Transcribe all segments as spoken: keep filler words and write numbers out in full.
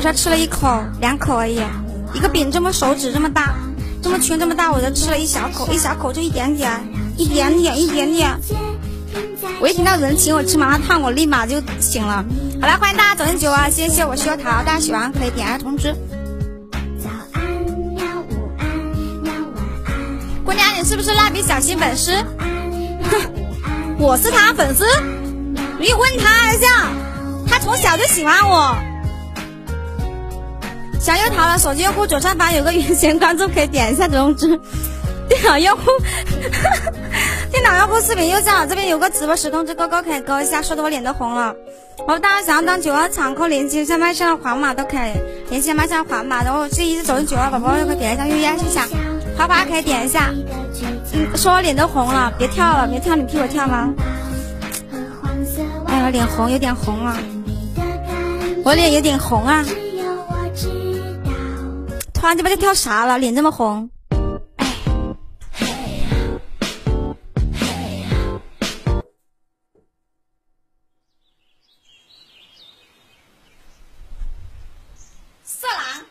才吃了一口两口而已，一个饼这么手指这么大，这么圈这么大，我就吃了一小口，一小口就一点点，一点点，一点点。我一听到有人请我吃麻辣烫，我立马就醒了。好了，欢迎大家走进酒啊！谢谢我修桃，大家喜欢可以点下通知。姑娘，你是不是蜡笔小新粉丝？哼，我是他粉丝，你问他一下，他从小就喜欢我。小油桃的手机用户左上方有个圆形关注，可以点一下通知。电脑用户，电脑用户视频右上角这边有个直播时通知勾勾，可以勾一下，说的我脸都红了。然后大家想要当九二场扣联系一下麦上的黄码都可以联系麦上的黄码，然后这一直走进九二宝宝就可以点一下预约一下，花花可以点一下。嗯，说我脸都红了，别跳了，别跳，你替我跳吗？哎呀，脸红有点红了，我脸有点红啊。突然这边就跳啥了？脸这么红。色狼。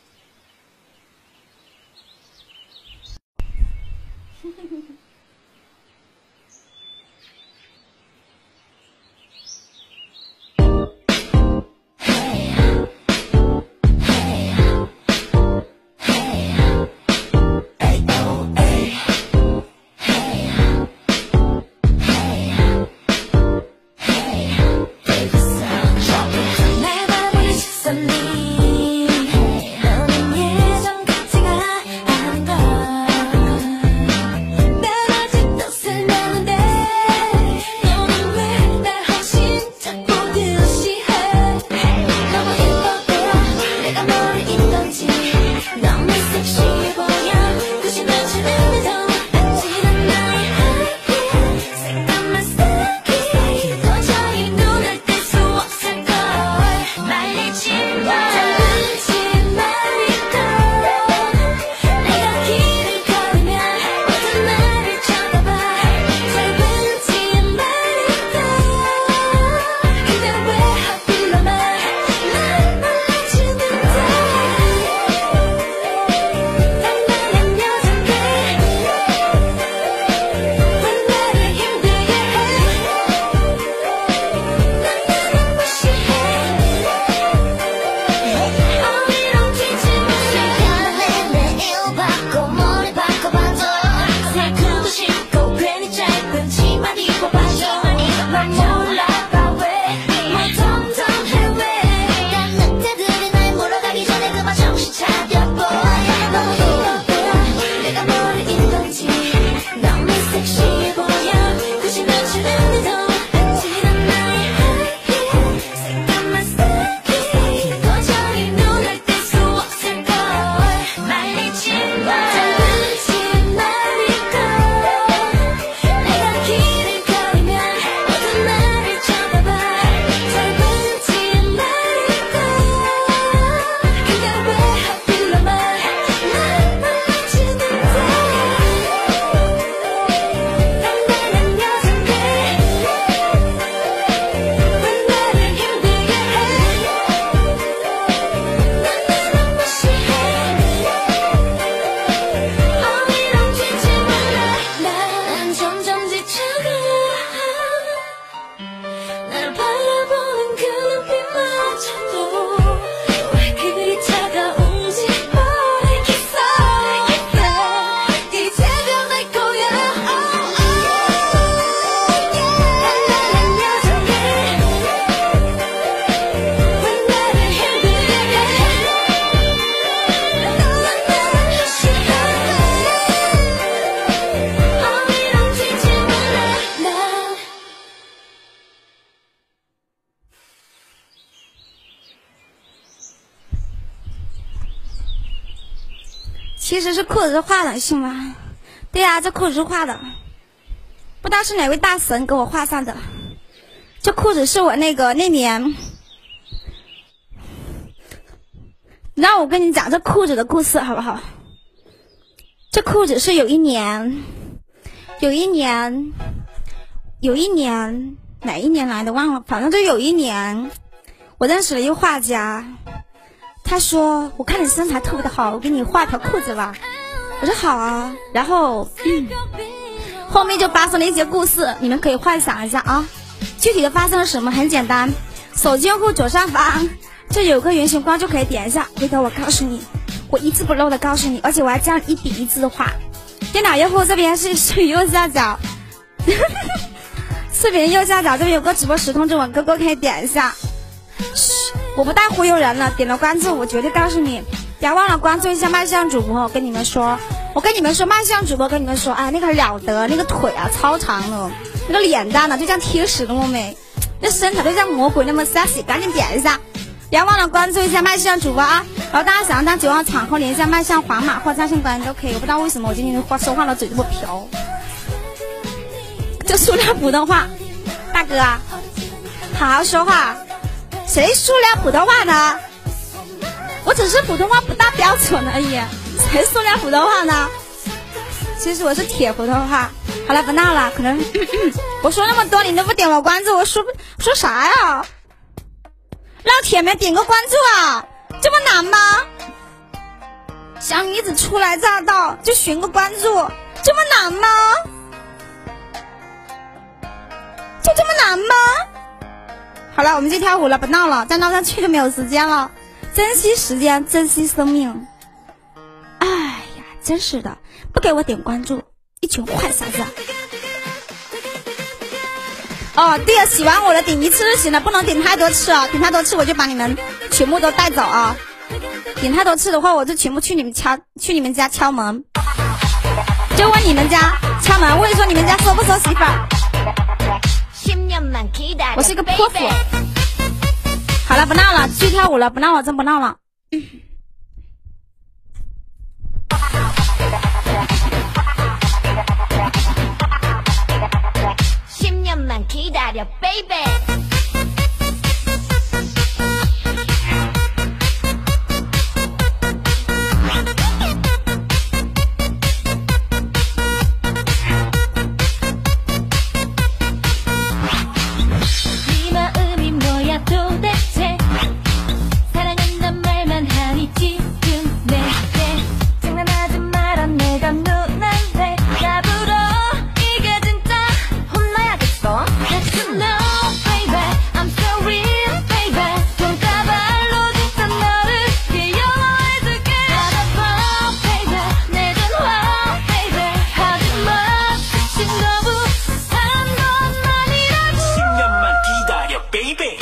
其实是裤子是画的，信吗？对呀、啊，这裤子是画的，不知道是哪位大神给我画上的。这裤子是我那个那年，让我跟你讲这裤子的故事好不好？这裤子是有一年，有一年，有一年哪一年来的忘了，反正就有一年，我认识了一个画家。 他说我看你身材特别的好，我给你画条裤子吧。我说好啊，然后、嗯、后面就发生了一些故事，你们可以幻想一下啊。具体的发生了什么很简单，手机用户左上方这有个圆形关注可以点一下，回头我告诉你，我一字不漏的告诉你，而且我还这样一笔一字的画。电脑用户这边是视频右下角视频右下角这边有个直播时通知网勾勾可以点一下。嘘，我不带忽悠人了，点了关注我绝对告诉你，不要忘了关注一下麦相主播。我跟你们说我跟你们说麦相主播跟你们说，哎，那个了得，那个腿啊超长的，那个脸蛋呢、啊、就像天使那么美，那身材就像魔鬼那么 sexy， 赶紧点一下，不要忘了关注一下麦相主播啊。然后大家想要当九号场后连一下麦相皇马或战胜官都可以。我不知道为什么我今天话说话的嘴这么瓢，就塑料普通话。大哥好好说话，谁塑料普通话呢？我只是普通话不大标准而已，谁塑料普通话呢？其实我是铁普通话。好了，不闹了，可能我说那么多你都不点我关注，我说说啥呀？让铁妹点个关注啊，这么难吗？小女子初来乍到就寻个关注，这么难吗？就这么难吗？好了，我们就跳舞了，不闹了，再闹下去就没有时间了。珍惜时间，珍惜生命。哎呀，真是的，不给我点关注，一群坏小子。哦，对了，喜欢我的点一次就行了，不能点太多次啊！点太多次我就把你们全部都带走啊！点太多次的话，我就全部去你们敲，去你们家敲门，就问你们家敲门，问说你们家收不收媳妇儿？我是一个泼妇。好了，不闹了，去跳舞了，不闹了，真不闹了。嗯십년만기다려 baby 네 마음이 뭐야 도대체 사랑한단 말만 하니 지금 내게 장난하지 마라 내가 누난데 나불어 이게 진짜 혼나야겠어. Let's know baby I'm so real baby 손가발로 진짜 너를 귀여워해줄게 알아봐 baby 내 전화 baby 하지마 신거부 한 번만이라도 십년만 기다려 baby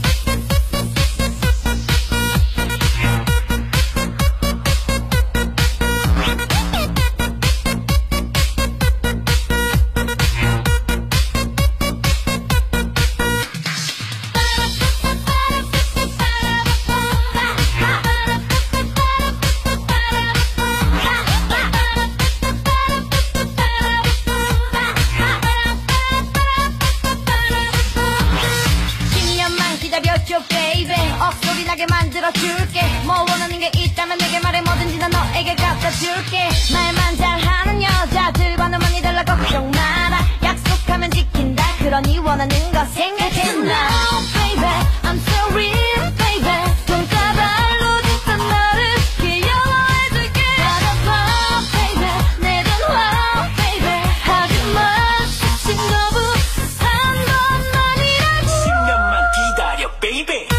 억소리나게 만들어줄게 뭐 원하는 게 있다면 내게 말해 뭐든지 난 너에게 갖다줄게 말만 잘하는 여자들과는 많이 달라 걱정 마라 약속하면 지킨다 그러니 원하는 거 생각해 now baby I'm so real baby 손가발로 진짜 너를 귀여워해줄게 알아봐 baby 내 전화 baby 하지마 신거부 한 번만이라도 십년만 기다려 baby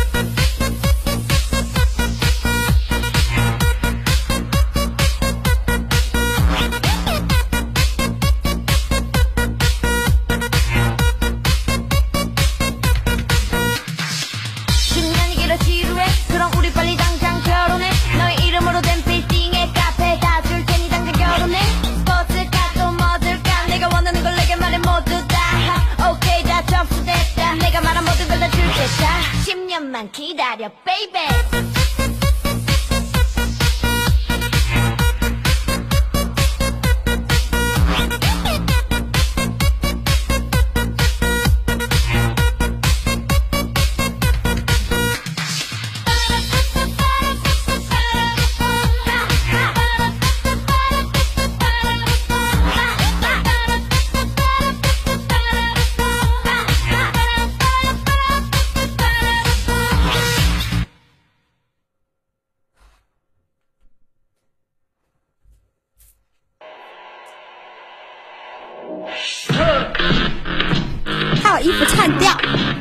그럼 우리 빨리 당장 결혼해 너의 이름으로 된 빌딩에 카페 다 줄 테니 당장 결혼해 스포츠카 또 뭐 줄까 내가 원하는 걸 내게 말해 모두 다 오케이 다 접수됐다 내가 말한 모든 걸 다 줄 테다 십년만 기다려 baby 把衣服穿掉。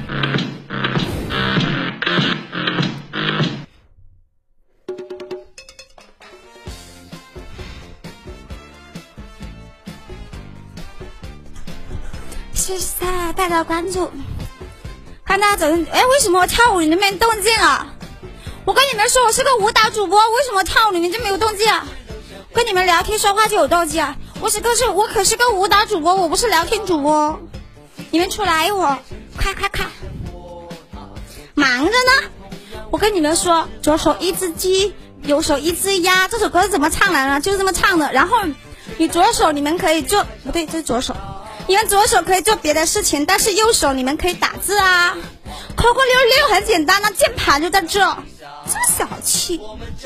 谢谢大家的关注，看大家走进，哎，为什么我跳舞里面没动静啊？我跟你们说，我是个舞蹈主播，为什么跳舞里面就没有动静啊？跟你们聊天说话就有动静啊？我是个是，我可是个舞蹈主播，我不是聊天主播。你们出来我，快快快，忙着呢。我跟你们说，左手一只鸡，右手一只鸭，这首歌是怎么唱来呢？就是这么唱的。然后你左手你们可以做，不对，这是左手。你们左手可以做别的事情，但是右手你们可以打字啊。扣扣六六很简单，那键盘就在这，这么小气。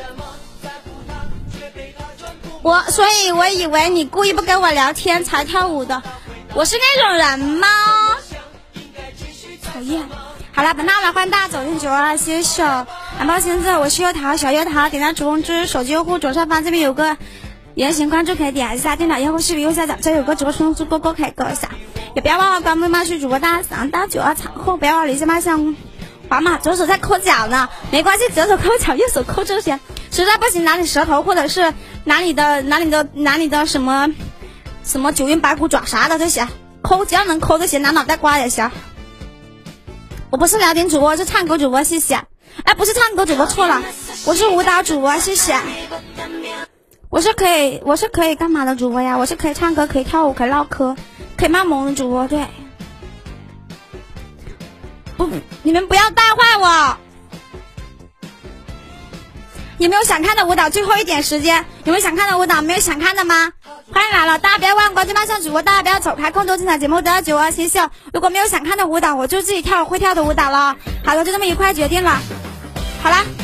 我所以我以为你故意不跟我聊天才跳舞的，我是那种人吗？讨厌。好了，本套了，欢迎大家走进九二携手蓝包先生，我是油桃小油桃，点赞主公之手机用户左上方这边有个圆形关注，可以点一下，电脑用户视频右下角这有个直播通知勾勾，可以勾一下，也不要忘了关注麦序主播大赏到九二场后，不要忘了一下麦上皇马左手在抠脚呢，没关系，左手抠脚右手抠就行，实在不行拿你舌头或者是拿你的拿你的拿你的什么什么九阴白骨爪啥的就行，抠只要能抠就行，拿脑袋瓜也行。我不是聊天主播，是唱歌主播，谢谢。哎，不是唱歌主播错了，我是舞蹈主播，谢谢。我是可以，我是可以干嘛的主播呀？我是可以唱歌，可以跳舞，可以唠嗑，可以卖萌的主播。对，不，你们不要带坏我。有没有想看的舞蹈？最后一点时间，有没有想看的舞蹈？没有想看的吗？欢迎来了，大家不要忘了关注麦上主播，大家不要走开，更多精彩节目都要九二新秀。如果没有想看的舞蹈，我就自己跳我会跳的舞蹈了。好了，就这么一块决定了。好啦。